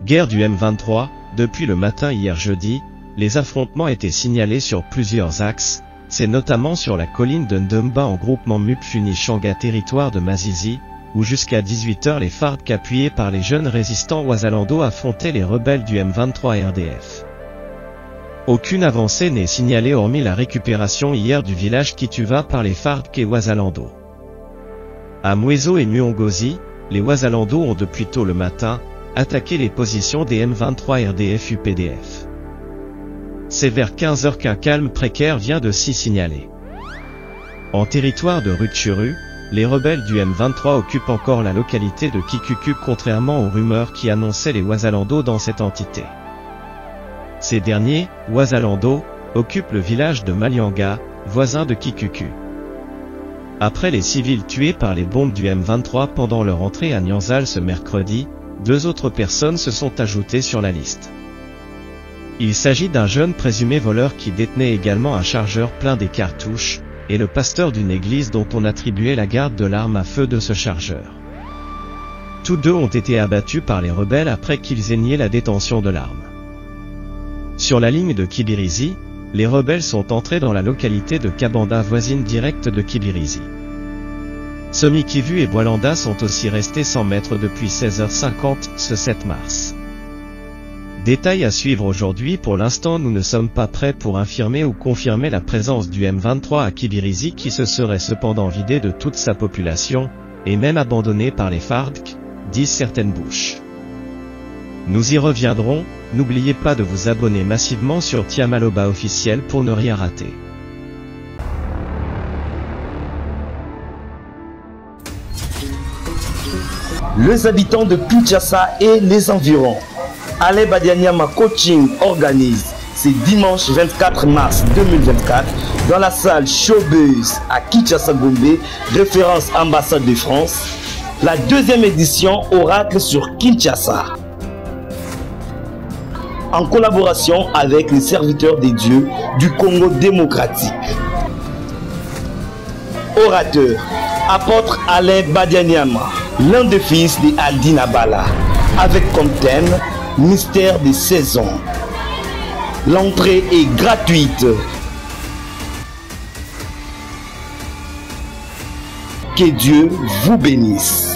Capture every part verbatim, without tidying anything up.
Guerre du M vingt-trois, depuis le matin hier jeudi, les affrontements étaient signalés sur plusieurs axes, c'est notamment sur la colline de Ndemba en groupement Mupfuni-Changa territoire de Mazizi, où jusqu'à dix-huit heures les F A R D C appuyés par les jeunes résistants Wazalando affrontaient les rebelles du M vingt-trois R D F. Aucune avancée n'est signalée hormis la récupération hier du village Kituva par les F A R D C et Wazalando. À Mweso et Muongozi, les Wazalando ont depuis tôt le matin attaqué les positions des M vingt-trois R D F U P D F. C'est vers quinze heures qu'un calme précaire vient de s'y signaler. En territoire de Rutshuru, les rebelles du M vingt-trois occupent encore la localité de Kikuku contrairement aux rumeurs qui annonçaient les Wazalando dans cette entité. Ces derniers, Wazalando, occupent le village de Malianga, voisin de Kikuku. Après les civils tués par les bombes du M vingt-trois pendant leur entrée à Nyanzal ce mercredi, deux autres personnes se sont ajoutées sur la liste. Il s'agit d'un jeune présumé voleur qui détenait également un chargeur plein des cartouches, et le pasteur d'une église dont on attribuait la garde de l'arme à feu de ce chargeur. Tous deux ont été abattus par les rebelles après qu'ils aient nié la détention de l'arme. Sur la ligne de Kibirizi, les rebelles sont entrés dans la localité de Kabanda voisine directe de Kibirizi. Somikivu et Boalanda sont aussi restés sans mètres depuis seize heures cinquante ce sept mars. Détail à suivre aujourd'hui. Pour l'instant nous ne sommes pas prêts pour infirmer ou confirmer la présence du M vingt-trois à Kibirizi qui se serait cependant vidé de toute sa population, et même abandonné par les F A R D C, disent certaines bouches. Nous y reviendrons, n'oubliez pas de vous abonner massivement sur Tiamaloba officiel pour ne rien rater. Les habitants de Kinshasa et les environs. Ale Badianyama Coaching organise ce dimanche vingt-quatre mars deux mille vingt-quatre dans la salle Showbuzz à Kinshasa Gombe, référence ambassade de France, la deuxième édition Oracle sur Kinshasa. En collaboration avec les serviteurs des dieux du Congo démocratique. Orateur, apôtre Alain Badianyama, l'un des fils de Aldi Nabala, avec comme thème mystère des saisons. L'entrée est gratuite. Que Dieu vous bénisse.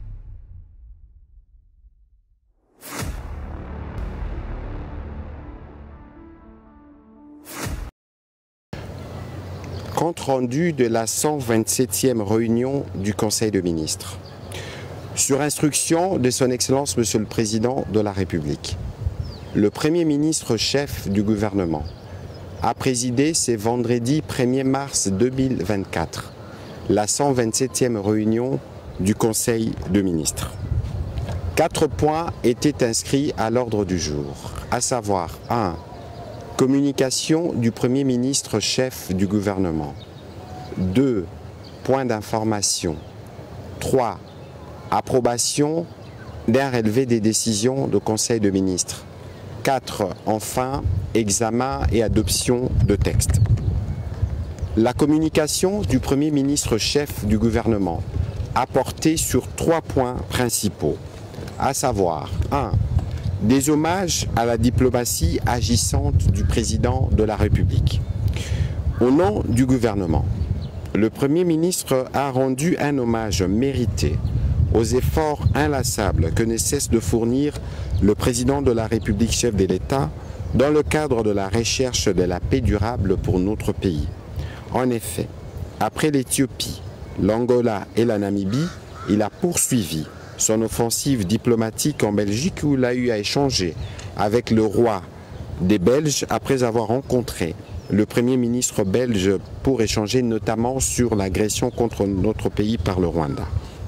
Compte rendu de la cent vingt-septième réunion du Conseil de ministres. Sur instruction de son Excellence Monsieur le Président de la République, le Premier ministre chef du gouvernement a présidé ce vendredi premier mars deux mille vingt-quatre la cent vingt-septième réunion du Conseil de ministres. Quatre points étaient inscrits à l'ordre du jour, à savoir un. Communication du Premier ministre chef du gouvernement. deux. Point d'information. trois. Approbation d'un relevé des décisions du Conseil de ministres. quatre. Enfin, examen et adoption de textes. La communication du Premier ministre chef du gouvernement a porté sur trois points principaux, à savoir un. Des hommages à la diplomatie agissante du président de la République. Au nom du gouvernement, le Premier ministre a rendu un hommage mérité aux efforts inlassables que ne cesse de fournir le président de la République chef de l'État dans le cadre de la recherche de la paix durable pour notre pays. En effet, après l'Éthiopie, l'Angola et la Namibie, il a poursuivi son offensive diplomatique en Belgique où il a eu à échanger avec le roi des Belges après avoir rencontré le Premier ministre belge pour échanger notamment sur l'agression contre notre pays par le Rwanda.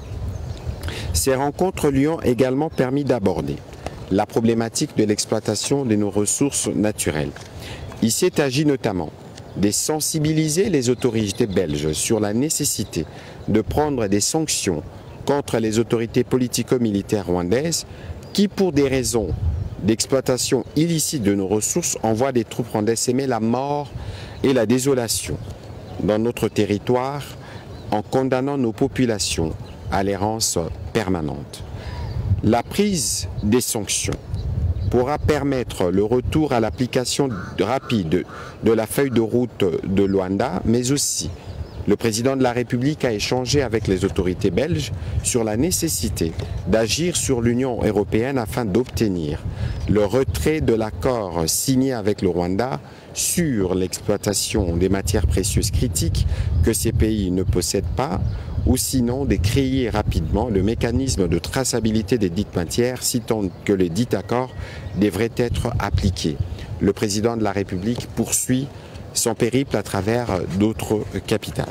Ces rencontres lui ont également permis d'aborder la problématique de l'exploitation de nos ressources naturelles. Il s'est agi notamment de sensibiliser les autorités belges sur la nécessité de prendre des sanctions contre les autorités politico-militaires rwandaises qui, pour des raisons d'exploitation illicite de nos ressources, envoient des troupes rwandaises semer la mort et la désolation dans notre territoire en condamnant nos populations à l'errance permanente. La prise des sanctions pourra permettre le retour à l'application rapide de la feuille de route de Luanda, mais aussi le président de la République a échangé avec les autorités belges sur la nécessité d'agir sur l'Union européenne afin d'obtenir le retrait de l'accord signé avec le Rwanda sur l'exploitation des matières précieuses critiques que ces pays ne possèdent pas, ou sinon de créer rapidement le mécanisme de traçabilité des dites matières, si tant que le dit accord devrait être appliqué. Le président de la République poursuit son périple à travers d'autres capitales.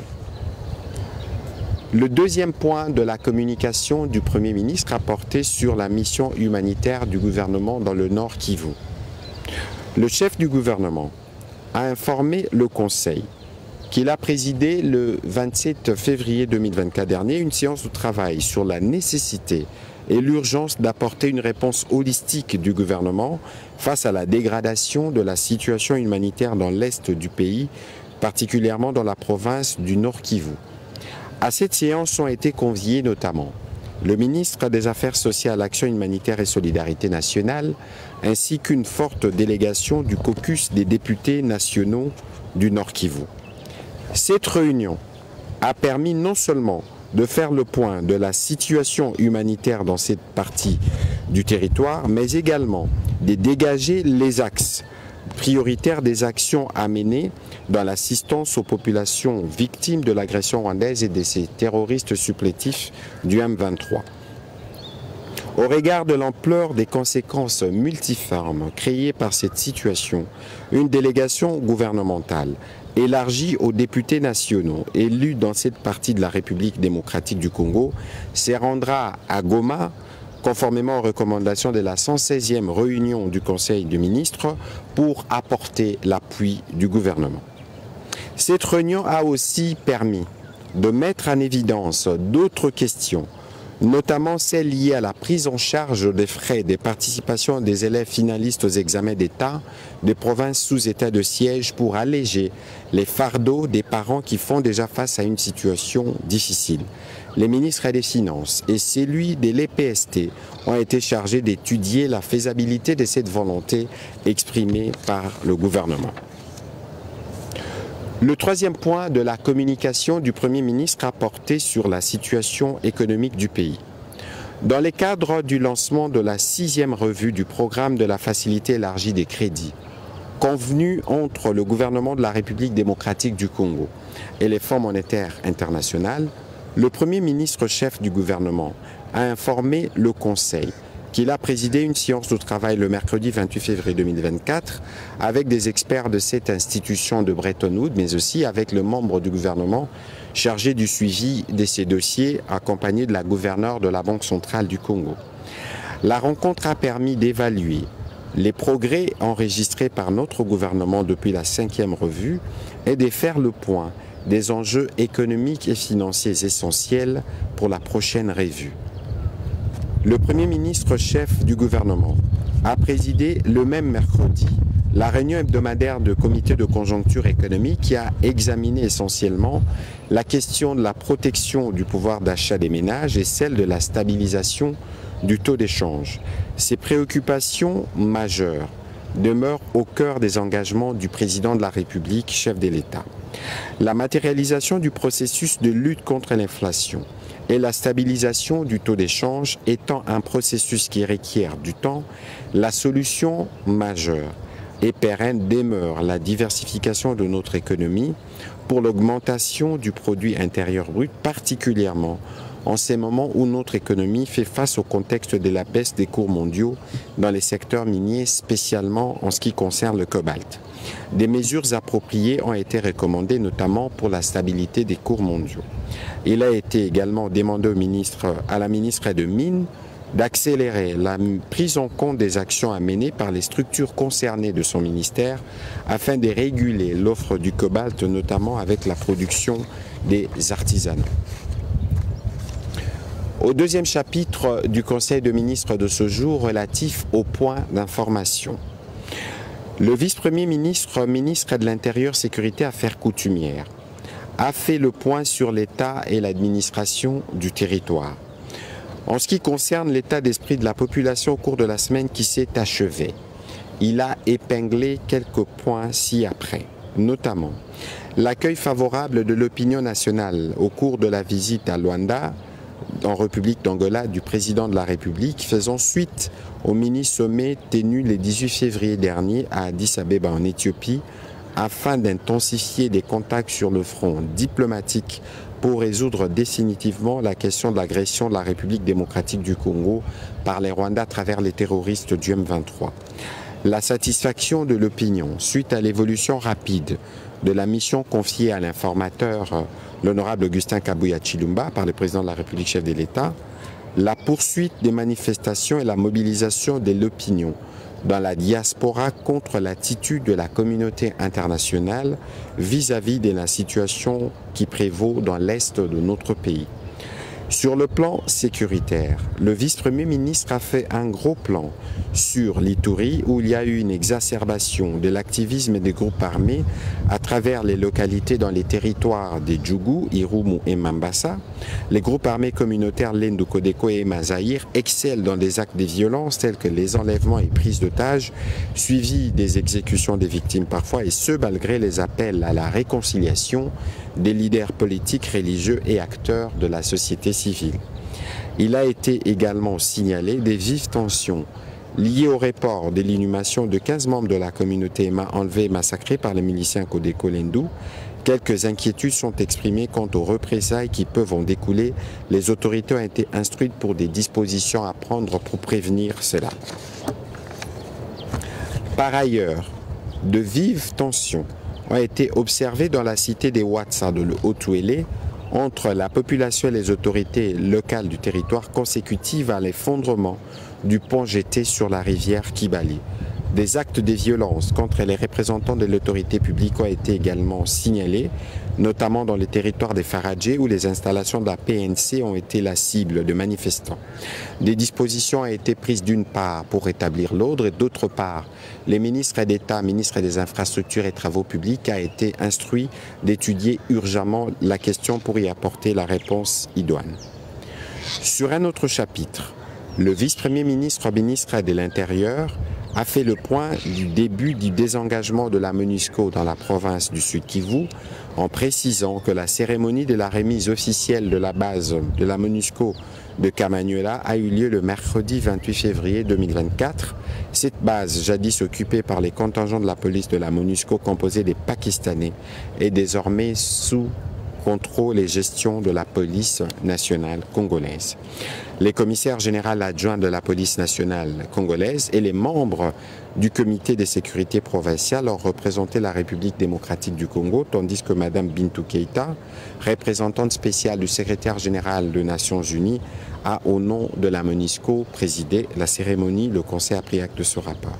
Le deuxième point de la communication du Premier ministre a porté sur la mission humanitaire du gouvernement dans le Nord Kivu. Le chef du gouvernement a informé le Conseil qu'il a présidé le vingt-sept février deux mille vingt-quatre dernier une séance de travail sur la nécessité et l'urgence d'apporter une réponse holistique du gouvernement face à la dégradation de la situation humanitaire dans l'est du pays, particulièrement dans la province du Nord Kivu. À cette séance ont été conviés notamment le ministre des Affaires sociales, Action humanitaire et Solidarité nationale, ainsi qu'une forte délégation du caucus des députés nationaux du Nord Kivu. Cette réunion a permis non seulement de faire le point de la situation humanitaire dans cette partie du territoire, mais également de dégager les axes prioritaires des actions à mener dans l'assistance aux populations victimes de l'agression rwandaise et de ces terroristes supplétifs du M vingt-trois. Au regard de l'ampleur des conséquences multiformes créées par cette situation, une délégation gouvernementale élargie aux députés nationaux élus dans cette partie de la République démocratique du Congo se rendra à Goma, conformément aux recommandations de la cent seizième réunion du Conseil des ministres, pour apporter l'appui du gouvernement. Cette réunion a aussi permis de mettre en évidence d'autres questions, notamment celles liées à la prise en charge des frais des participations des élèves finalistes aux examens d'État des provinces sous état de siège pour alléger les fardeaux des parents qui font déjà face à une situation difficile. Les ministres des Finances et celui de l'E P S T ont été chargés d'étudier la faisabilité de cette volonté exprimée par le gouvernement. Le troisième point de la communication du Premier ministre a porté sur la situation économique du pays. Dans le cadre du lancement de la sixième revue du programme de la facilité élargie des crédits, convenu entre le gouvernement de la République démocratique du Congo et les Fonds monétaires internationaux, le Premier ministre chef du gouvernement a informé le Conseil qu'il a présidé une séance de travail le mercredi vingt-huit février deux mille vingt-quatre avec des experts de cette institution de Bretton Woods, mais aussi avec le membre du gouvernement chargé du suivi de ces dossiers, accompagné de la gouverneure de la Banque centrale du Congo. La rencontre a permis d'évaluer les progrès enregistrés par notre gouvernement depuis la cinquième revue et de faire le point des enjeux économiques et financiers essentiels pour la prochaine revue. Le Premier ministre chef du gouvernement a présidé le même mercredi la réunion hebdomadaire du comité de conjoncture économique qui a examiné essentiellement la question de la protection du pouvoir d'achat des ménages et celle de la stabilisation du taux d'échange. Ces préoccupations majeures demeurent au cœur des engagements du président de la République, chef de l'État. La matérialisation du processus de lutte contre l'inflation et la stabilisation du taux d'échange étant un processus qui requiert du temps, la solution majeure et pérenne demeure la diversification de notre économie pour l'augmentation du produit intérieur brut, particulièrement en ces moments où notre économie fait face au contexte de la baisse des cours mondiaux dans les secteurs miniers, spécialement en ce qui concerne le cobalt. Des mesures appropriées ont été recommandées, notamment pour la stabilité des cours mondiaux. Il a été également demandé au ministre, à la ministre des Mines d'accélérer la prise en compte des actions à mener par les structures concernées de son ministère afin de réguler l'offre du cobalt, notamment avec la production des artisanats. Au deuxième chapitre du Conseil de ministres de ce jour relatif aux points d'information, le vice-premier ministre, ministre de l'Intérieur, Sécurité, Affaires coutumières, a fait le point sur l'État et l'administration du territoire. En ce qui concerne l'état d'esprit de la population au cours de la semaine qui s'est achevée, il a épinglé quelques points ci-après, notamment l'accueil favorable de l'opinion nationale au cours de la visite à Luanda, en République d'Angola, du président de la République, faisant suite au mini-sommet tenu le dix-huit février dernier à Addis Abeba en Éthiopie, afin d'intensifier des contacts sur le front diplomatique pour résoudre définitivement la question de l'agression de la République démocratique du Congo par les Rwandais à travers les terroristes du M vingt-trois. La satisfaction de l'opinion suite à l'évolution rapide de la mission confiée à l'informateur, l'honorable Augustin Kabuya Chilumba, par le président de la République, chef de l'État, la poursuite des manifestations et la mobilisation de l'opinion dans la diaspora contre l'attitude de la communauté internationale vis-à-vis de la situation qui prévaut dans l'est de notre pays. Sur le plan sécuritaire, le vice-premier ministre a fait un gros plan sur l'Ituri où il y a eu une exacerbation de l'activisme des groupes armés à travers les localités dans les territoires des Djougou, Irumu et Mambasa. Les groupes armés communautaires Lendu Kodeko et Mazaïr excellent dans des actes de violence tels que les enlèvements et prises d'otages, suivis des exécutions des victimes parfois, et ce malgré les appels à la réconciliation des leaders politiques, religieux et acteurs de la société civile. Il a été également signalé des vives tensions liées au report de l'inhumation de quinze membres de la communauté Emma enlevés et massacrés par les miliciens Kodeko Lendu. Quelques inquiétudes sont exprimées quant aux représailles qui peuvent en découler. Les autorités ont été instruites pour des dispositions à prendre pour prévenir cela. Par ailleurs, de vives tensions ont été observées dans la cité des Ouatsa de Haut-Ouélé entre la population et les autorités locales du territoire consécutives à l'effondrement du pont jeté sur la rivière Kibali. Des actes de violence contre les représentants de l'autorité publique ont été également signalés, notamment dans les territoires des Faradjé où les installations de la P N C ont été la cible de manifestants. Des dispositions ont été prises d'une part pour rétablir l'ordre et d'autre part, les ministres d'État, ministres des Infrastructures et Travaux publics a été instruit d'étudier urgemment la question pour y apporter la réponse idoine. Sur un autre chapitre, le vice-premier ministre, ministre de l'Intérieur, a fait le point du début du désengagement de la MONUSCO dans la province du Sud Kivu, en précisant que la cérémonie de la remise officielle de la base de la MONUSCO de Kamanyola a eu lieu le mercredi vingt-huit février deux mille vingt-quatre. Cette base, jadis occupée par les contingents de la police de la MONUSCO composés des Pakistanais, est désormais sous contrôle et gestion de la police nationale congolaise. Les commissaires généraux adjoints de la police nationale congolaise et les membres du comité de sécurité provinciale ont représenté la République démocratique du Congo, tandis que Mme Bintou Keïta, représentante spéciale du secrétaire général des Nations Unies, a, au nom de la MONUSCO, présidé la cérémonie. Le Conseil a pris acte de ce rapport.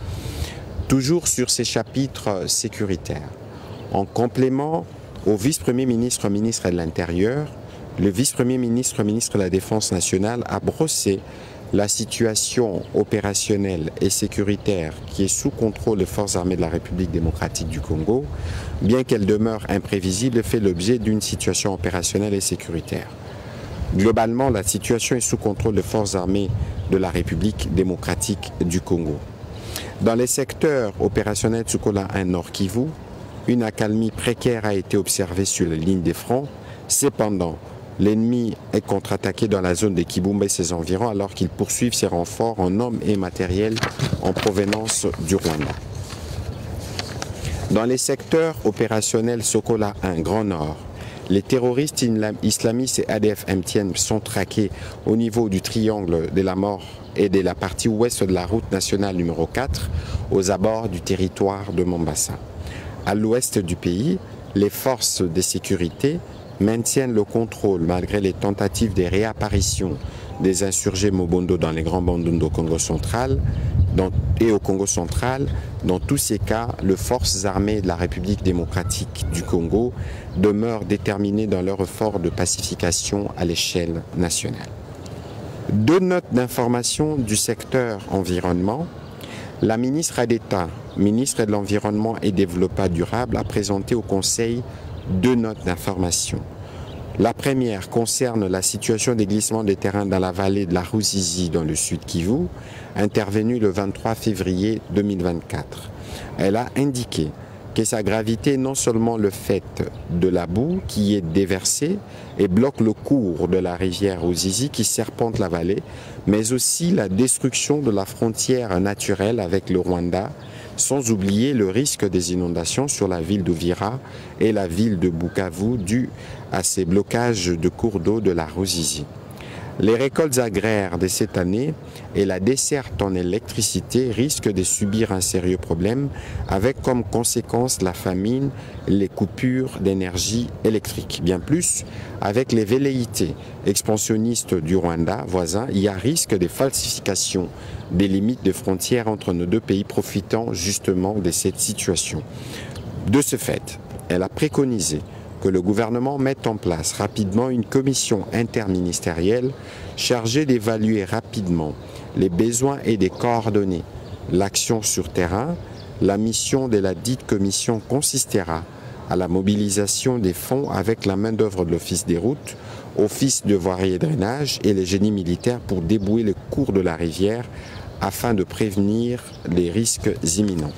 Toujours sur ces chapitres sécuritaires, en complément au vice-premier ministre, ministre de l'Intérieur, le vice-premier ministre, ministre de la Défense nationale a brossé la situation opérationnelle et sécuritaire qui est sous contrôle des forces armées de la République démocratique du Congo, bien qu'elle demeure imprévisible, fait l'objet d'une situation opérationnelle et sécuritaire. Globalement, la situation est sous contrôle des forces armées de la République démocratique du Congo. Dans les secteurs opérationnels Tsukola un Nord Kivu, une accalmie précaire a été observée sur la ligne des fronts. Cependant, l'ennemi est contre-attaqué dans la zone de Kibumba et ses environs alors qu'il poursuit ses renforts en hommes et matériel en provenance du Rwanda. Dans les secteurs opérationnels Sokola un Grand Nord, les terroristes islamistes et A D F M T N sont traqués au niveau du triangle de la mort et de la partie ouest de la route nationale numéro quatre aux abords du territoire de Mombasa. À l'ouest du pays, les forces de sécurité maintiennent le contrôle malgré les tentatives de réapparition des insurgés Mobondo dans les grands bandunds au Congo central dans, et au Congo central. Dans tous ces cas, les forces armées de la République démocratique du Congo demeurent déterminées dans leur effort de pacification à l'échelle nationale. Deux notes d'information du secteur environnement. La ministre d'État, ministre de l'Environnement et Développement durable, a présenté au Conseil deux notes d'information. La première concerne la situation des glissements des terrains dans la vallée de la Ruzizi dans le sud Kivu, intervenue le vingt-trois février deux mille vingt-quatre. Elle a indiqué que sa gravité est non seulement le fait de la boue qui est déversée et bloque le cours de la rivière Ruzizi qui serpente la vallée, mais aussi la destruction de la frontière naturelle avec le Rwanda, sans oublier le risque des inondations sur la ville d'Uvira et la ville de Bukavu dû à ces blocages de cours d'eau de la Ruzizi. Les récoltes agraires de cette année et la desserte en électricité risquent de subir un sérieux problème avec comme conséquence la famine, les coupures d'énergie électrique. Bien plus, avec les velléités expansionnistes du Rwanda voisin, il y a risque de falsification des limites de frontières entre nos deux pays profitant justement de cette situation. De ce fait, elle a préconisé que le gouvernement mette en place rapidement une commission interministérielle chargée d'évaluer rapidement les besoins et de coordonner l'action sur terrain. La mission de la dite commission consistera à la mobilisation des fonds avec la main-d'œuvre de l'Office des routes, Office de voirie et drainage et les génies militaires pour débouer le cours de la rivière afin de prévenir les risques imminents.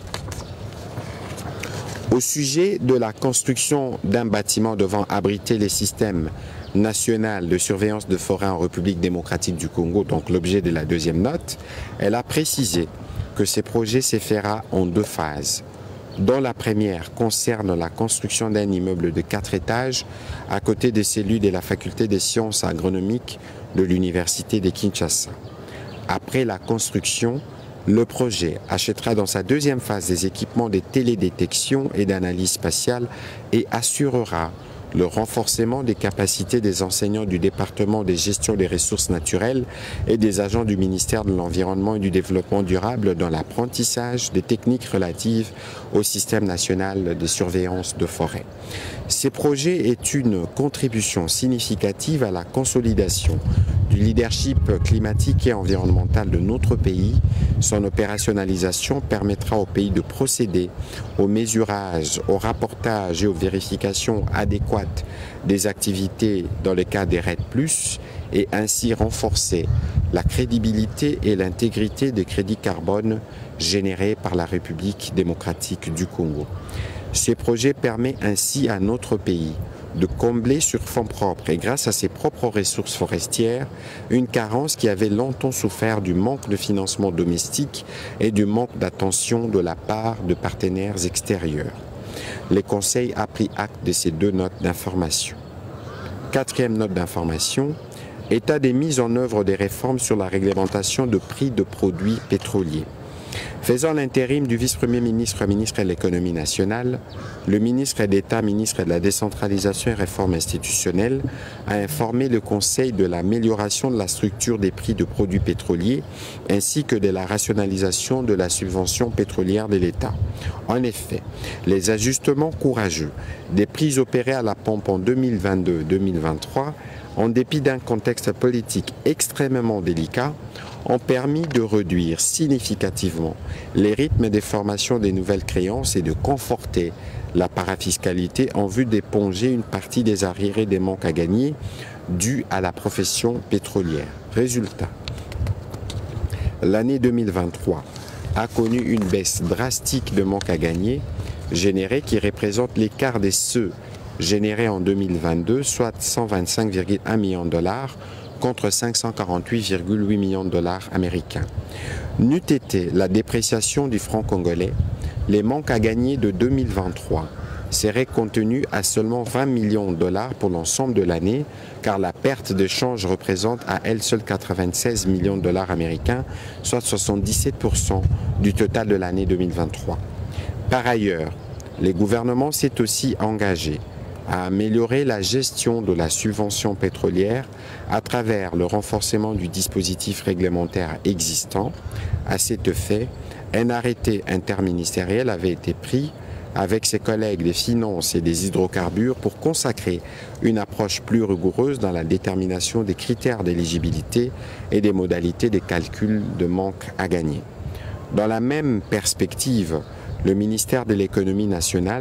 Au sujet de la construction d'un bâtiment devant abriter les systèmes nationaux de surveillance de forêt en République démocratique du Congo, donc l'objet de la deuxième note, elle a précisé que ces projets se fera en deux phases, dont la première concerne la construction d'un immeuble de quatre étages à côté des cellules de la faculté des sciences agronomiques de l'université de Kinshasa. Après la construction, le projet achètera dans sa deuxième phase des équipements de télédétection et d'analyse spatiale et assurera le renforcement des capacités des enseignants du département de gestion des ressources naturelles et des agents du ministère de l'Environnement et du Développement durable dans l'apprentissage des techniques relatives au système national de surveillance de forêt. Ces projets est une contribution significative à la consolidation du leadership climatique et environnemental de notre pays. Son opérationnalisation permettra au pays de procéder au mesurage, au rapportage et aux vérifications adéquates des activités dans le cadre des R E D plus, et ainsi renforcer la crédibilité et l'intégrité des crédits carbone générés par la République démocratique du Congo. Ces projets permettent ainsi à notre pays de combler sur fonds propres et grâce à ses propres ressources forestières une carence qui avait longtemps souffert du manque de financement domestique et du manque d'attention de la part de partenaires extérieurs. Le Conseil a pris acte de ces deux notes d'information. Quatrième note d'information, état des mises en œuvre des réformes sur la réglementation de prix de produits pétroliers. Faisant l'intérim du vice-premier ministre, ministre de l'économie nationale, le ministre d'État, ministre de la décentralisation et réforme institutionnelle, a informé le Conseil de l'amélioration de la structure des prix de produits pétroliers ainsi que de la rationalisation de la subvention pétrolière de l'État. En effet, les ajustements courageux des prix opérés à la pompe en deux mille vingt-deux deux mille vingt-trois, en dépit d'un contexte politique extrêmement délicat, ont permis de réduire significativement les rythmes des formations des nouvelles créances et de conforter la parafiscalité en vue d'éponger une partie des arriérés des manques à gagner dus à la profession pétrolière. Résultat, l'année deux mille vingt-trois a connu une baisse drastique de manques à gagner générés qui représente l'écart des ceux générés en deux mille vingt-deux, soit cent vingt-cinq virgule un millions de dollars, contre cinq cent quarante-huit virgule huit millions de dollars américains. N'eût été la dépréciation du franc congolais, les manques à gagner de deux mille vingt-trois seraient contenus à seulement vingt millions de dollars pour l'ensemble de l'année, car la perte de change représente à elle seule quatre-vingt-seize millions de dollars américains, soit soixante-dix-sept pour cent du total de l'année deux mille vingt-trois. Par ailleurs, le gouvernement s'est aussi engagé à améliorer la gestion de la subvention pétrolière à travers le renforcement du dispositif réglementaire existant. À cet effet, un arrêté interministériel avait été pris avec ses collègues des finances et des hydrocarbures pour consacrer une approche plus rigoureuse dans la détermination des critères d'éligibilité et des modalités de calcul de manque à gagner. Dans la même perspective, le ministère de l'économie nationale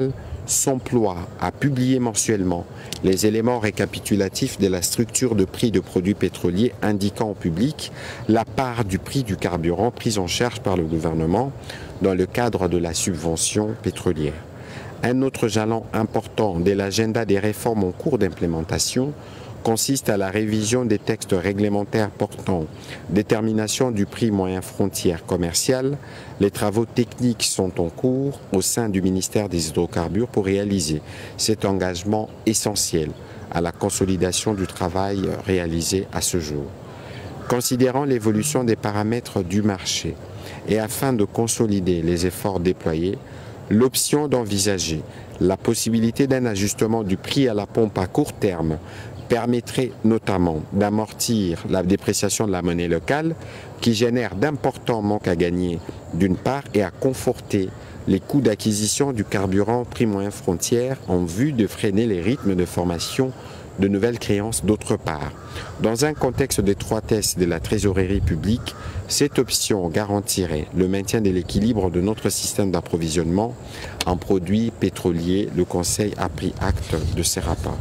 s'emploie à publier mensuellement les éléments récapitulatifs de la structure de prix de produits pétroliers indiquant au public la part du prix du carburant prise en charge par le gouvernement dans le cadre de la subvention pétrolière. Un autre jalon important de l'agenda des réformes en cours d'implémentation consiste à la révision des textes réglementaires portant détermination du prix moyen frontière commerciale. Les travaux techniques sont en cours au sein du ministère des Hydrocarbures pour réaliser cet engagement essentiel à la consolidation du travail réalisé à ce jour. Considérant l'évolution des paramètres du marché et afin de consolider les efforts déployés, l'option d'envisager la possibilité d'un ajustement du prix à la pompe à court terme permettrait notamment d'amortir la dépréciation de la monnaie locale qui génère d'importants manques à gagner d'une part et à conforter les coûts d'acquisition du carburant prix moyen frontière en vue de freiner les rythmes de formation de nouvelles créances d'autre part. Dans un contexte d'étroitesse de la trésorerie publique, cette option garantirait le maintien de l'équilibre de notre système d'approvisionnement en produits pétroliers. Le Conseil a pris acte de ces rapports.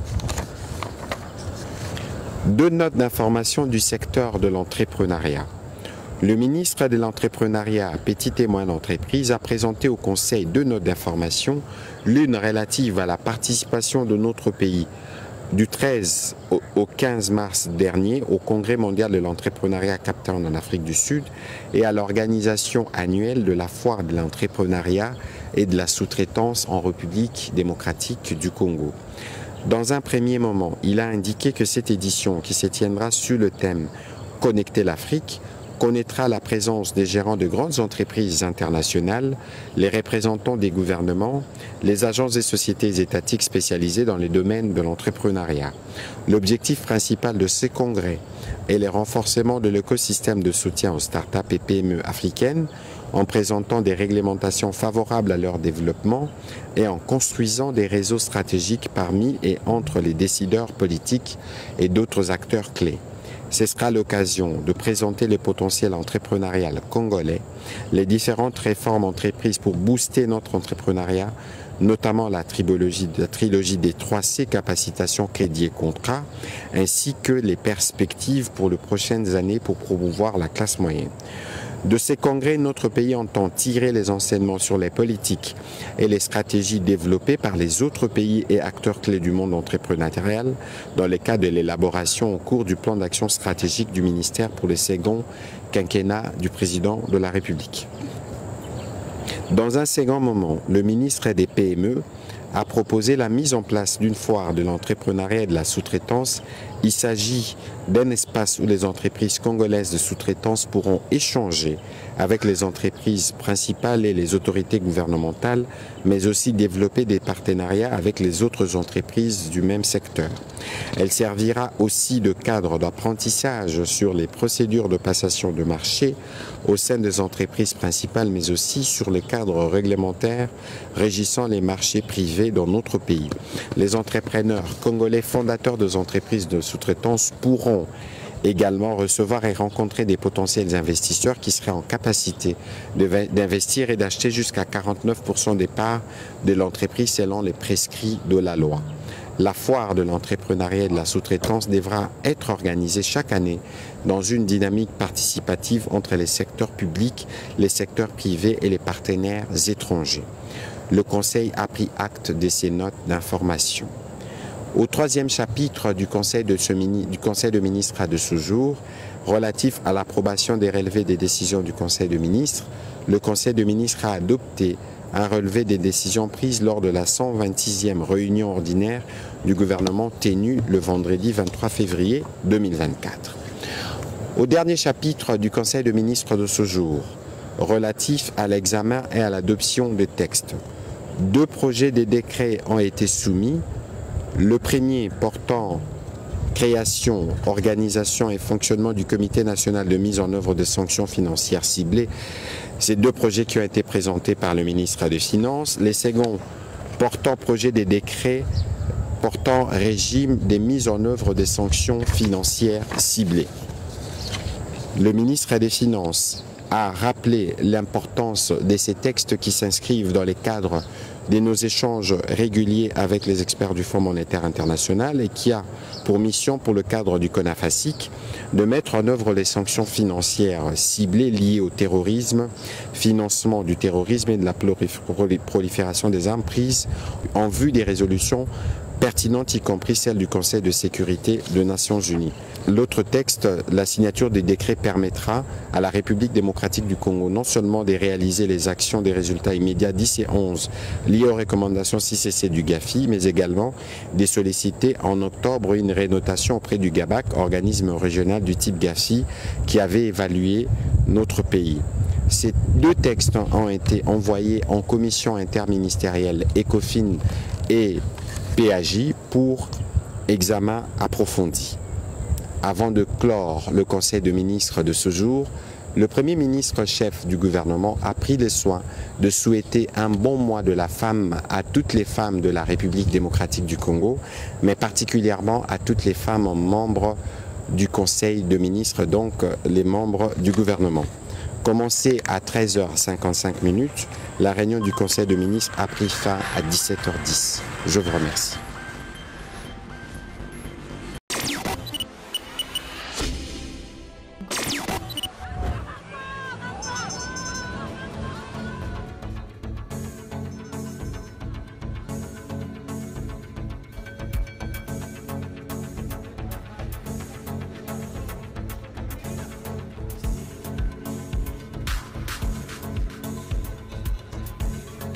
Deux notes d'information du secteur de l'entrepreneuriat. Le ministre de l'Entrepreneuriat, Petite et Moyenne Entreprise a présenté au Conseil deux notes d'information, l'une relative à la participation de notre pays du treize au quinze mars dernier au Congrès mondial de l'entrepreneuriat à Cape Town en Afrique du Sud et à l'organisation annuelle de la foire de l'entrepreneuriat et de la sous-traitance en République démocratique du Congo. Dans un premier moment, il a indiqué que cette édition, qui se tiendra sur le thème « Connecter l'Afrique », connaîtra la présence des gérants de grandes entreprises internationales, les représentants des gouvernements, les agences et sociétés étatiques spécialisées dans les domaines de l'entrepreneuriat. L'objectif principal de ces congrès est le renforcement de l'écosystème de soutien aux start-up et P M E africaines en présentant des réglementations favorables à leur développement et en construisant des réseaux stratégiques parmi et entre les décideurs politiques et d'autres acteurs clés. Ce sera l'occasion de présenter les potentiels entrepreneurial congolais, les différentes réformes entreprises pour booster notre entrepreneuriat, notamment la trilogie, la trilogie des trois C, capacitation, crédit et contrat, ainsi que les perspectives pour les prochaines années pour promouvoir la classe moyenne. De ces congrès, notre pays entend tirer les enseignements sur les politiques et les stratégies développées par les autres pays et acteurs clés du monde entrepreneurial dans le cadre de l'élaboration au cours du plan d'action stratégique du ministère pour le second quinquennat du président de la République. Dans un second moment, le ministre des P M E a proposé la mise en place d'une foire de l'entrepreneuriat et de la sous-traitance. Il s'agit d'un espace où les entreprises congolaises de sous-traitance pourront échanger avec les entreprises principales et les autorités gouvernementales, mais aussi développer des partenariats avec les autres entreprises du même secteur. Elle servira aussi de cadre d'apprentissage sur les procédures de passation de marché au sein des entreprises principales, mais aussi sur les cadres réglementaires régissant les marchés privés dans notre pays. Les entrepreneurs congolais fondateurs des entreprises de sous-traitance pourront également recevoir et rencontrer des potentiels investisseurs qui seraient en capacité d'investir et d'acheter jusqu'à quarante-neuf pour cent des parts de l'entreprise selon les prescrits de la loi. La foire de l'entrepreneuriat et de la sous-traitance devra être organisée chaque année dans une dynamique participative entre les secteurs publics, les secteurs privés et les partenaires étrangers. Le Conseil a pris acte de ces notes d'information. Au troisième chapitre du Conseil de, ce mini, du Conseil de ministres de ce jour, relatif à l'approbation des relevés des décisions du Conseil de ministres, le Conseil de ministres a adopté un relevé des décisions prises lors de la cent vingt-sixième réunion ordinaire du gouvernement tenue le vendredi vingt-trois février deux mille vingt-quatre. Au dernier chapitre du Conseil de ministres de ce jour, relatif à l'examen et à l'adoption des textes, deux projets de décrets ont été soumis. Le premier portant création, organisation et fonctionnement du Comité national de mise en œuvre des sanctions financières ciblées. Ces deux projets qui ont été présentés par le ministre des Finances. Les seconds portant projet des décrets portant régime des mises en œuvre des sanctions financières ciblées. Le ministre des Finances a rappelé l'importance de ces textes qui s'inscrivent dans les cadres de nos échanges réguliers avec les experts du Fonds monétaire international et qui a pour mission, pour le cadre du CONAFASIC, de mettre en œuvre les sanctions financières ciblées liées au terrorisme, financement du terrorisme et de la prolifération des armes prises en vue des résolutions pertinentes, y compris celle du Conseil de sécurité des Nations Unies. L'autre texte, la signature des décrets permettra à la République démocratique du Congo non seulement de réaliser les actions des résultats immédiats dix et onze liés aux recommandations six C C du GAFI, mais également de solliciter en octobre une rénotation auprès du GABAC, organisme régional du type GAFI, qui avait évalué notre pays. Ces deux textes ont été envoyés en commission interministérielle ECOFIN et P A J pour examen approfondi. Avant de clore le Conseil de ministres de ce jour, le Premier ministre chef du gouvernement a pris le soin de souhaiter un bon mois de la femme à toutes les femmes de la République démocratique du Congo, mais particulièrement à toutes les femmes membres du Conseil de ministres, donc les membres du gouvernement. Commencé à treize heures cinquante-cinq minutes, la réunion du Conseil de ministres a pris fin à dix-sept heures dix. Je vous remercie.